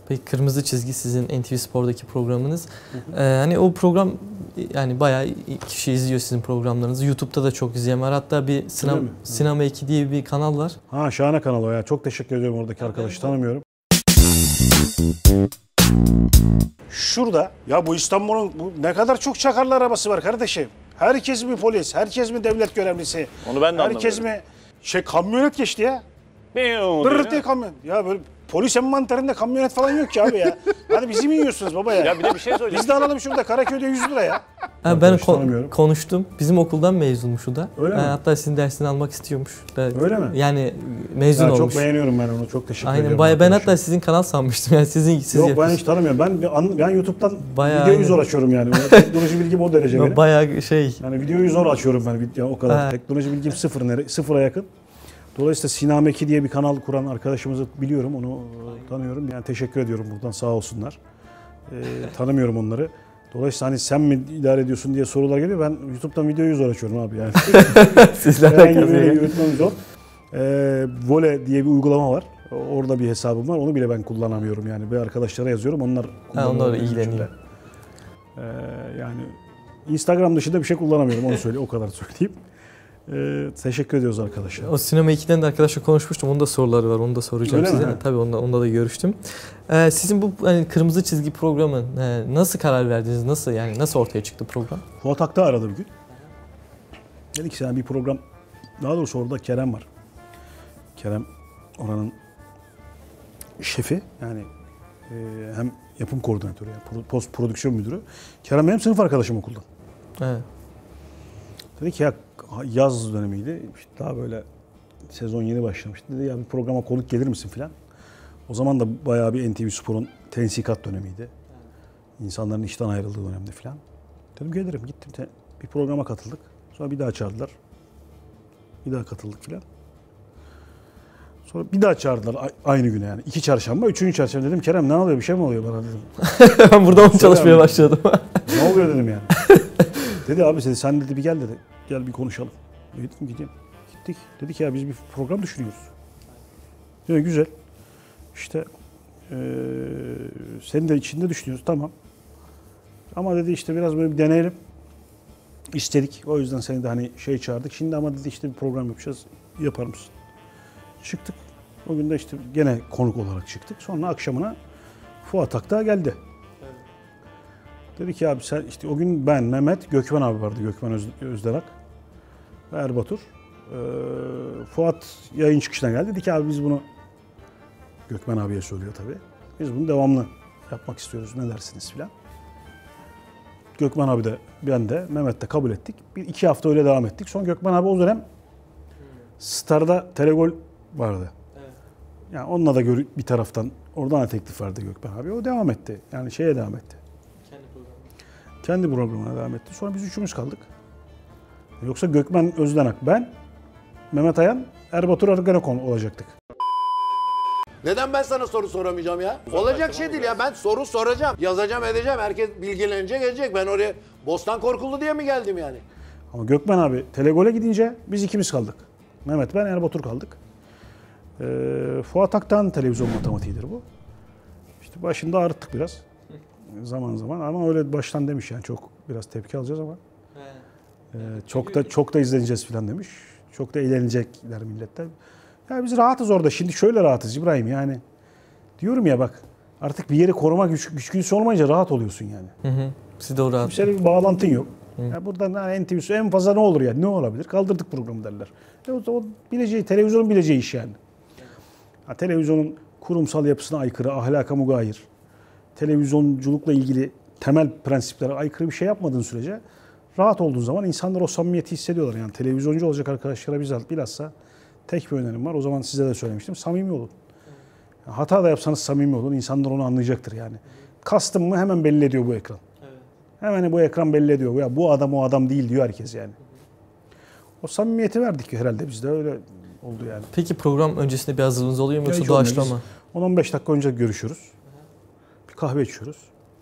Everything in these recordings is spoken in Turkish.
Peki Kırmızı Çizgi sizin NTV Spor'daki programınız. Hani o program yani bayağı kişi izliyor sizin programlarınızı. YouTube'da da çok izleyen var. Hatta bir Sinema 2 diye bir kanal var. Ha, şahane kanal o ya. Çok teşekkür ediyorum, oradaki arkadaşı tanımıyorum. Şurada ya, bu İstanbul'un ne kadar çok çakarlı arabası var kardeşim. Herkes mi polis, herkes mi devlet görevlisi? Onu ben de herkes anlamıyorum. mi kamyonet geçti ya. Dırırt diye kamyon. Ya böyle polis envanterinde kamyonet falan yok ki abi ya. Hadi bizi mi yiyorsunuz baba ya? Ya bir de bir şey söyleyeceğim. Biz de alalım şurada Karaköy'de 100 lira ya. Ben konuştum. Bizim okuldan mezunmuş o da. Öyle mi? Hatta sizin dersini almak istiyormuş. Öyle mi? Yani mezun olmuş. Çok beğeniyorum ben onu. Çok teşekkür ederim. Aynen. Ben hatta sizin kanal sanmıştım. Yani siz Yok, yapıyorsunuz. ben hiç tanımıyorum. Ben YouTube'dan bayağı videoyu zor açıyorum yani. Teknoloji bilgim o derece benim. Bayağı Yani videoyu zor açıyorum ben. O kadar. Teknoloji bilgim sıfıra yakın. Dolayısıyla Sinema 2 diye bir kanal kuran arkadaşımızı biliyorum. Onu tanıyorum. Yani teşekkür ediyorum buradan, sağ olsunlar. Tanımıyorum onları. Dolayısıyla hani sen mi idare ediyorsun diye sorular geliyor. Ben YouTube'dan videoyu zor açıyorum abi yani. Sizlerle yürütmem zor. Vole diye bir uygulama var. Orada bir hesabım var. Onu bile ben kullanamıyorum yani. Bir arkadaşlara yazıyorum. Onlar ilgileniyor. Yani Instagram dışında bir şey kullanamıyorum. Onu o kadar söyleyeyim. Teşekkür ediyoruz arkadaşlar. O Sinema 2'den de arkadaşla konuşmuştum. Onun da soruları var. Onu da soracağım öyle size. Mi? Tabii onda da görüştüm. Sizin bu Kırmızı Çizgi programı nasıl karar verdiniz? Nasıl ortaya çıktı program? Fuat Aktağ aradı bir gün. Dedi ki sen bir program, daha doğrusu orada Kerem var. Kerem oranın şefi, yani hem yapım koordinatörü, yani post prodüksiyon müdürü. Kerem benim sınıf arkadaşım okuldan. Evet. Dedi ki ya, yaz dönemiydi. İşte daha böyle sezon yeni başlamıştı. Dedi ya bir programa konuk gelir misin filan. O zaman da bayağı bir NTV Spor'un tensikat dönemiydi. İnsanların işten ayrıldığı dönemde filan. Dedim gelirim. Gittim, bir programa katıldık. Sonra bir daha çağırdılar. Bir daha katıldık filan. Sonra bir daha çağırdılar aynı güne yani. 2 çarşamba, 3. çarşamba. Dedim Kerem ne oluyor, bir şey mi oluyor bana dedim. Ben burada mı çalışmaya başladım? Ne oluyor dedim yani. Dedi abi sen dedi bir gel dedi. Gel bir konuşalım. Dedim gideyim. Gittik. Dedi ki ya biz bir program düşünüyoruz. Dedi güzel. İşte senin de içinde düşünüyoruz, tamam. Ama dedi işte biraz böyle bir deneyelim. İstedik. O yüzden seni de hani çağırdık. Şimdi ama dedi işte bir program yapacağız. Yapar mısın? Çıktık. O gün de işte gene konuk olarak çıktık. Sonra akşamına Fuat Aktağ geldi. Evet. Dedi ki abi sen işte o gün ben, Mehmet, Gökmen abi vardı. Gökmen Özdenak ve Erbatur. Fuat yayın çıkışına geldi. Dedi ki abi biz bunu, Gökmen abiye söylüyor tabii. Biz bunu devamlı yapmak istiyoruz. Ne dersiniz filan. Gökmen abi de, ben de, Mehmet de kabul ettik. 1-2 hafta öyle devam ettik. Sonra Gökmen abi o dönem Star'da Telegol vardı. Evet. Yani onunla da bir taraftan oradan da teklif verdi Gökmen abi. O devam etti. Yani devam etti. Kendi programına devam etti. Sonra biz üçümüz kaldık. Yoksa Gökmen Özdenak, ben, Mehmet Ayan, Erbatur Ergenekon olacaktık. Neden ben sana soru soramayacağım ya? Olacak şey değil ya. Ben soru soracağım. Yazacağım, edeceğim. Herkes bilgilenecek, edecek. Ben oraya Bostan Korkulu diye mi geldim yani? Ama Gökmen abi Telegol'e gidince biz ikimiz kaldık. Mehmet, ben, Erbatur kaldık. Fuat Aktağ'ın televizyon matematiğidir bu. İşte başında ağrıttık biraz. Zaman zaman ama öyle baştan demiş yani çok biraz tepki alacağız ama. Çok da izleneceğiz falan demiş. Çok da eğlenecekler milletten. Ya biz rahatız orada. Şimdi şöyle rahatız İbrahim yani. Diyorum ya bak artık bir yeri koruma güçgüsü olmayınca rahat oluyorsun yani. Siz de o rahat. Kimseyle bir bağlantın yok. Ya buradan NTV'si en fazla ne olur yani? Ne olabilir? Kaldırdık programı derler. O televizyonun bileceği iş yani. Ha, televizyonun kurumsal yapısına aykırı, ahlaka mugayir, televizyonculukla ilgili temel prensiplere aykırı bir şey yapmadığın sürece rahat olduğun zaman insanlar o samimiyeti hissediyorlar. Yani televizyoncu olacak arkadaşlara bilhassa tek bir önerim var. O zaman size de söylemiştim. Samimi olun. Yani hata da yapsanız samimi olun. İnsanlar onu anlayacaktır yani. Kastım mı hemen belli ediyor bu ekran. Evet. Hemen bu ekran belli ediyor. Ya bu adam o adam değil diyor herkes yani. O samimiyeti verdik herhalde biz de öyle oldu yani. Peki program öncesinde bir hazırlığınız oluyor mu yoksa doğaçlama? 10-15 dakika önce görüşüyoruz. Bir kahve içiyoruz.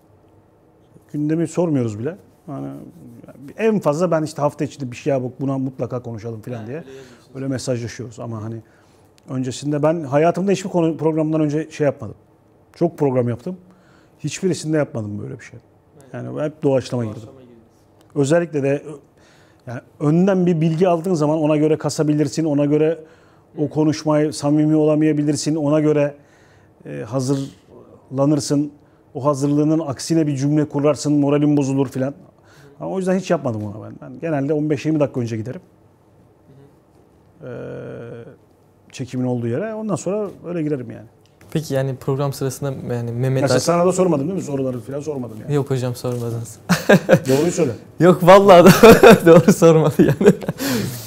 Gündemi sormuyoruz bile. Yani en fazla ben işte hafta içinde bir şey yapıp buna mutlaka konuşalım falan diye öyle mesajlaşıyoruz ama hani öncesinde ben hayatımda hiçbir konu programdan önce yapmadım. Çok program yaptım. Hiçbirisinde yapmadım böyle bir şey. Yani hep doğaçlama girdim. Özellikle de yani önden bir bilgi aldığın zaman ona göre kasabilirsin, ona göre o konuşmayı samimi olamayabilirsin, ona göre hazırlanırsın. O hazırlığının aksine bir cümle kurarsın, moralin bozulur filan. Ama o yüzden hiç yapmadım onu ben. Ben genelde 15-20 dakika önce giderim. Çekimin olduğu yere. Ondan sonra öyle girerim yani. Peki yani program sırasında yani Mehmet Mesela sana da sormadım değil mi? Soruları falan sormadım yani. Yok hocam sormadınız. Doğruyu söyle. Yok vallahi doğru sormadı yani.